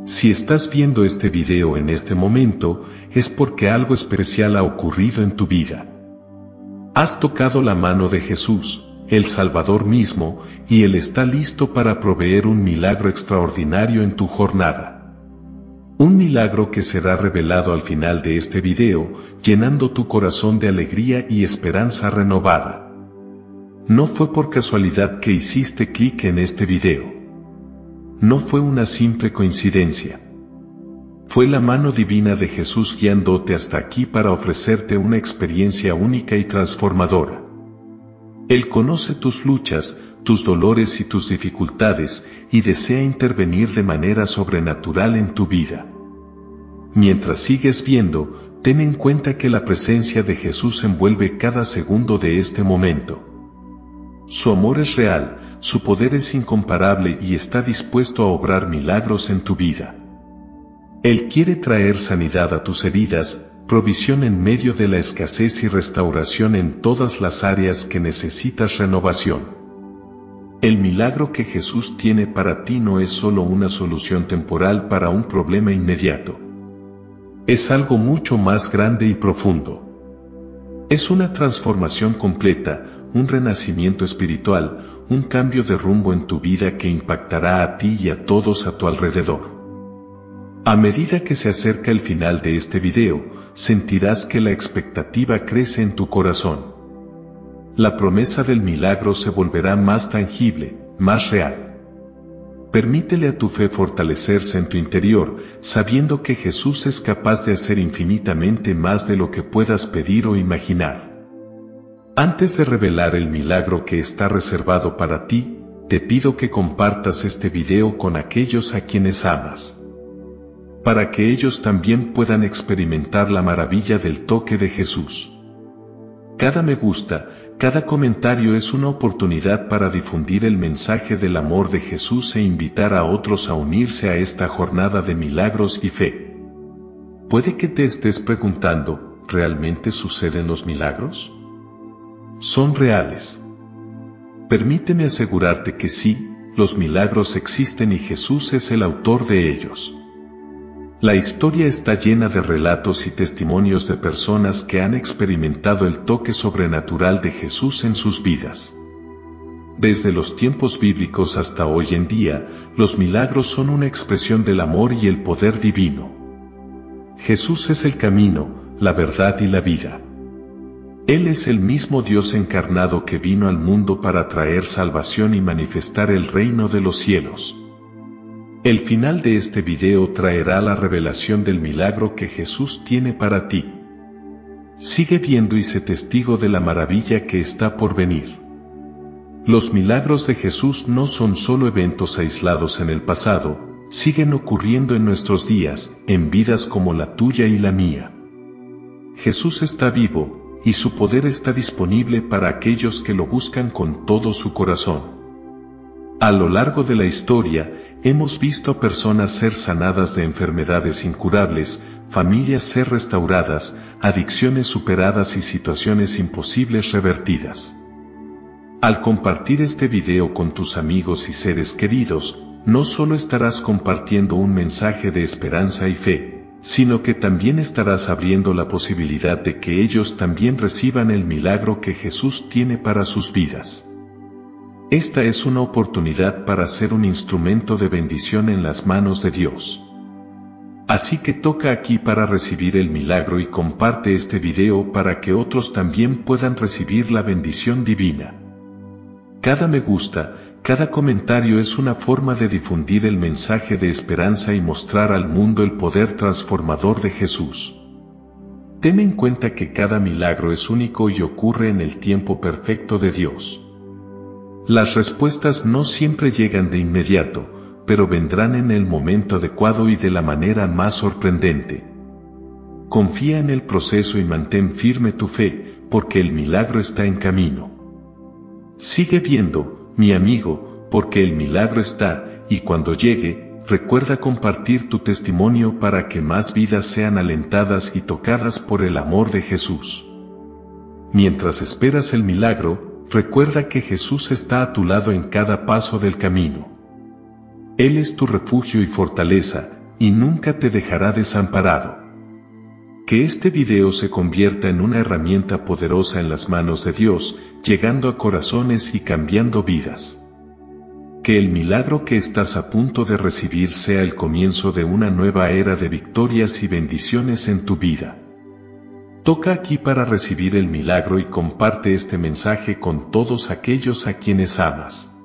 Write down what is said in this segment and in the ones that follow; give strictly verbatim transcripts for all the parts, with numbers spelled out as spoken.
Si estás viendo este video en este momento, es porque algo especial ha ocurrido en tu vida. Has tocado la mano de Jesús, el Salvador mismo, y Él está listo para proveer un milagro extraordinario en tu jornada. Un milagro que será revelado al final de este video, llenando tu corazón de alegría y esperanza renovada. No fue por casualidad que hiciste clic en este video. No fue una simple coincidencia. Fue la mano divina de Jesús guiándote hasta aquí para ofrecerte una experiencia única y transformadora. Él conoce tus luchas, tus dolores y tus dificultades, y desea intervenir de manera sobrenatural en tu vida. Mientras sigues viendo, ten en cuenta que la presencia de Jesús envuelve cada segundo de este momento. Su amor es real, su poder es incomparable y está dispuesto a obrar milagros en tu vida. Él quiere traer sanidad a tus heridas, provisión en medio de la escasez y restauración en todas las áreas que necesitas renovación. El milagro que Jesús tiene para ti no es solo una solución temporal para un problema inmediato. Es algo mucho más grande y profundo. Es una transformación completa, un renacimiento espiritual, un cambio de rumbo en tu vida que impactará a ti y a todos a tu alrededor. A medida que se acerca el final de este video, sentirás que la expectativa crece en tu corazón. La promesa del milagro se volverá más tangible, más real. Permítele a tu fe fortalecerse en tu interior, sabiendo que Jesús es capaz de hacer infinitamente más de lo que puedas pedir o imaginar. Antes de revelar el milagro que está reservado para ti, te pido que compartas este video con aquellos a quienes amas, para que ellos también puedan experimentar la maravilla del toque de Jesús. Cada me gusta, cada comentario es una oportunidad para difundir el mensaje del amor de Jesús e invitar a otros a unirse a esta jornada de milagros y fe. Puede que te estés preguntando, ¿realmente suceden los milagros? Son reales. Permíteme asegurarte que sí, los milagros existen y Jesús es el autor de ellos. La historia está llena de relatos y testimonios de personas que han experimentado el toque sobrenatural de Jesús en sus vidas. Desde los tiempos bíblicos hasta hoy en día, los milagros son una expresión del amor y el poder divino. Jesús es el camino, la verdad y la vida. Él es el mismo Dios encarnado que vino al mundo para traer salvación y manifestar el reino de los cielos. El final de este video traerá la revelación del milagro que Jesús tiene para ti. Sigue viendo y sé testigo de la maravilla que está por venir. Los milagros de Jesús no son solo eventos aislados en el pasado, siguen ocurriendo en nuestros días, en vidas como la tuya y la mía. Jesús está vivo, y su poder está disponible para aquellos que lo buscan con todo su corazón. A lo largo de la historia, hemos visto a personas ser sanadas de enfermedades incurables, familias ser restauradas, adicciones superadas y situaciones imposibles revertidas. Al compartir este video con tus amigos y seres queridos, no solo estarás compartiendo un mensaje de esperanza y fe, sino que también estarás abriendo la posibilidad de que ellos también reciban el milagro que Jesús tiene para sus vidas. Esta es una oportunidad para ser un instrumento de bendición en las manos de Dios. Así que toca aquí para recibir el milagro y comparte este video para que otros también puedan recibir la bendición divina. Cada me gusta, cada comentario es una forma de difundir el mensaje de esperanza y mostrar al mundo el poder transformador de Jesús. Ten en cuenta que cada milagro es único y ocurre en el tiempo perfecto de Dios. Las respuestas no siempre llegan de inmediato, pero vendrán en el momento adecuado y de la manera más sorprendente. Confía en el proceso y mantén firme tu fe, porque el milagro está en camino. Sigue viendo, mi amigo, porque el milagro está, y cuando llegue, recuerda compartir tu testimonio para que más vidas sean alentadas y tocadas por el amor de Jesús. Mientras esperas el milagro, recuerda que Jesús está a tu lado en cada paso del camino. Él es tu refugio y fortaleza, y nunca te dejará desamparado. Que este video se convierta en una herramienta poderosa en las manos de Dios, llegando a corazones y cambiando vidas. Que el milagro que estás a punto de recibir sea el comienzo de una nueva era de victorias y bendiciones en tu vida. Toca aquí para recibir el milagro y comparte este mensaje con todos aquellos a quienes amas.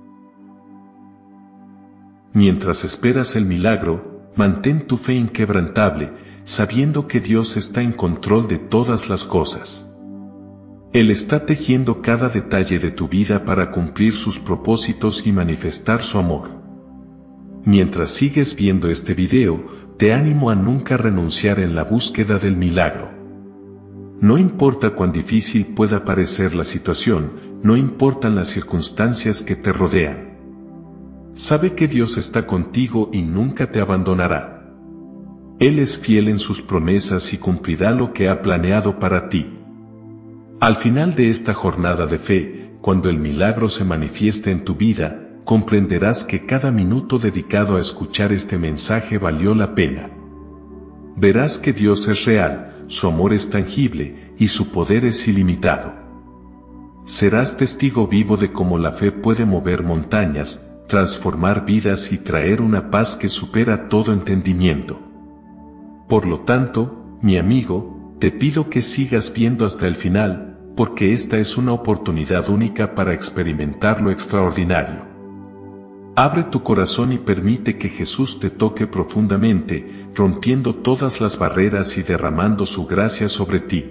Mientras esperas el milagro, mantén tu fe inquebrantable, sabiendo que Dios está en control de todas las cosas. Él está tejiendo cada detalle de tu vida para cumplir sus propósitos y manifestar su amor. Mientras sigues viendo este video, te animo a nunca renunciar en la búsqueda del milagro. No importa cuán difícil pueda parecer la situación, no importan las circunstancias que te rodean. Sabe que Dios está contigo y nunca te abandonará. Él es fiel en sus promesas y cumplirá lo que ha planeado para ti. Al final de esta jornada de fe, cuando el milagro se manifieste en tu vida, comprenderás que cada minuto dedicado a escuchar este mensaje valió la pena. Verás que Dios es real, su amor es tangible y su poder es ilimitado. Serás testigo vivo de cómo la fe puede mover montañas, transformar vidas y traer una paz que supera todo entendimiento. Por lo tanto, mi amigo, te pido que sigas viendo hasta el final, porque esta es una oportunidad única para experimentar lo extraordinario. Abre tu corazón y permite que Jesús te toque profundamente, rompiendo todas las barreras y derramando su gracia sobre ti.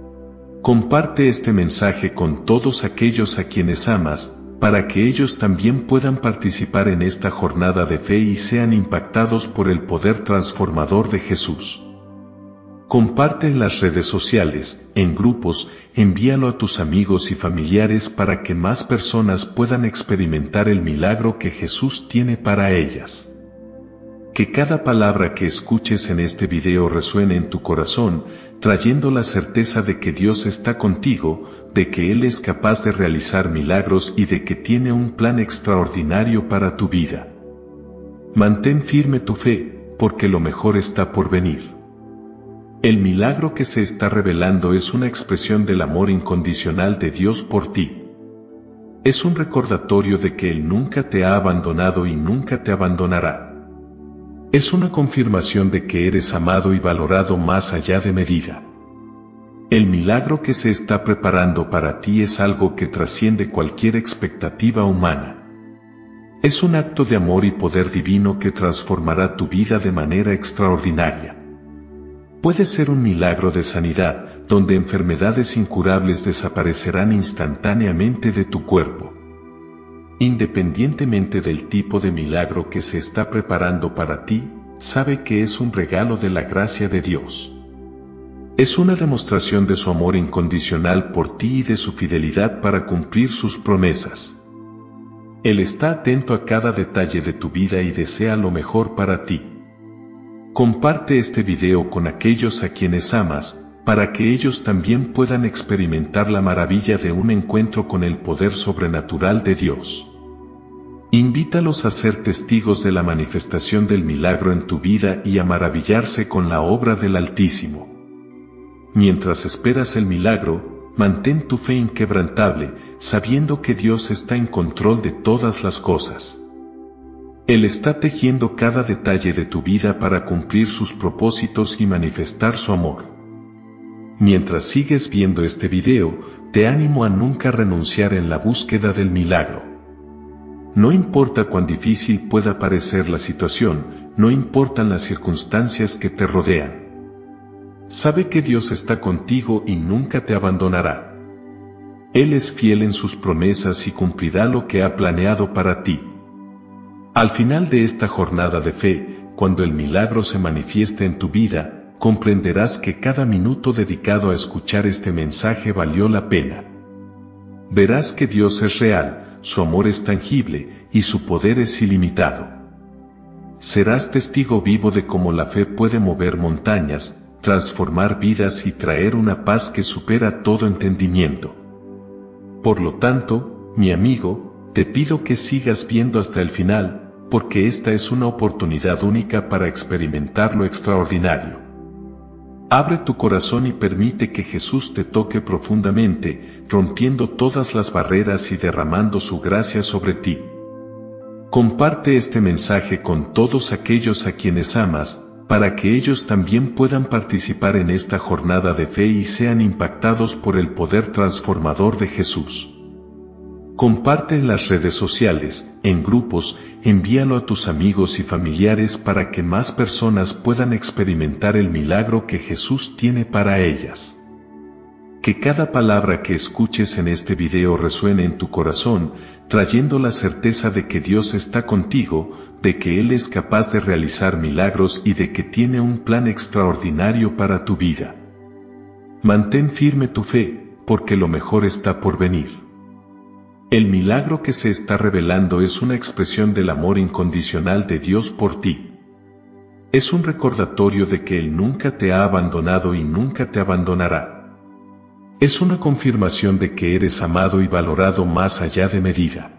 Comparte este mensaje con todos aquellos a quienes amas, para que ellos también puedan participar en esta jornada de fe y sean impactados por el poder transformador de Jesús. Comparte en las redes sociales, en grupos, envíalo a tus amigos y familiares para que más personas puedan experimentar el milagro que Jesús tiene para ellas. Que cada palabra que escuches en este video resuene en tu corazón, trayendo la certeza de que Dios está contigo, de que Él es capaz de realizar milagros y de que tiene un plan extraordinario para tu vida. Mantén firme tu fe, porque lo mejor está por venir. El milagro que se está revelando es una expresión del amor incondicional de Dios por ti. Es un recordatorio de que Él nunca te ha abandonado y nunca te abandonará. Es una confirmación de que eres amado y valorado más allá de medida. El milagro que se está preparando para ti es algo que trasciende cualquier expectativa humana. Es un acto de amor y poder divino que transformará tu vida de manera extraordinaria. Puede ser un milagro de sanidad, donde enfermedades incurables desaparecerán instantáneamente de tu cuerpo. Independientemente del tipo de milagro que se está preparando para ti, sabe que es un regalo de la gracia de Dios. Es una demostración de su amor incondicional por ti y de su fidelidad para cumplir sus promesas. Él está atento a cada detalle de tu vida y desea lo mejor para ti. Comparte este video con aquellos a quienes amas, para que ellos también puedan experimentar la maravilla de un encuentro con el poder sobrenatural de Dios. Invítalos a ser testigos de la manifestación del milagro en tu vida y a maravillarse con la obra del Altísimo. Mientras esperas el milagro, mantén tu fe inquebrantable, sabiendo que Dios está en control de todas las cosas. Él está tejiendo cada detalle de tu vida para cumplir sus propósitos y manifestar su amor. Mientras sigues viendo este video, te animo a nunca renunciar en la búsqueda del milagro. No importa cuán difícil pueda parecer la situación, no importan las circunstancias que te rodean. Sabe que Dios está contigo y nunca te abandonará. Él es fiel en sus promesas y cumplirá lo que ha planeado para ti. Al final de esta jornada de fe, cuando el milagro se manifieste en tu vida, comprenderás que cada minuto dedicado a escuchar este mensaje valió la pena. Verás que Dios es real, su amor es tangible y su poder es ilimitado. Serás testigo vivo de cómo la fe puede mover montañas, transformar vidas y traer una paz que supera todo entendimiento. Por lo tanto, mi amigo, te pido que sigas viendo hasta el final, porque esta es una oportunidad única para experimentar lo extraordinario. Abre tu corazón y permite que Jesús te toque profundamente, rompiendo todas las barreras y derramando su gracia sobre ti. Comparte este mensaje con todos aquellos a quienes amas, para que ellos también puedan participar en esta jornada de fe y sean impactados por el poder transformador de Jesús. Comparte en las redes sociales, en grupos, envíalo a tus amigos y familiares para que más personas puedan experimentar el milagro que Jesús tiene para ellas. Que cada palabra que escuches en este video resuene en tu corazón, trayendo la certeza de que Dios está contigo, de que Él es capaz de realizar milagros y de que tiene un plan extraordinario para tu vida. Mantén firme tu fe, porque lo mejor está por venir. El milagro que se está revelando es una expresión del amor incondicional de Dios por ti. Es un recordatorio de que Él nunca te ha abandonado y nunca te abandonará. Es una confirmación de que eres amado y valorado más allá de medida.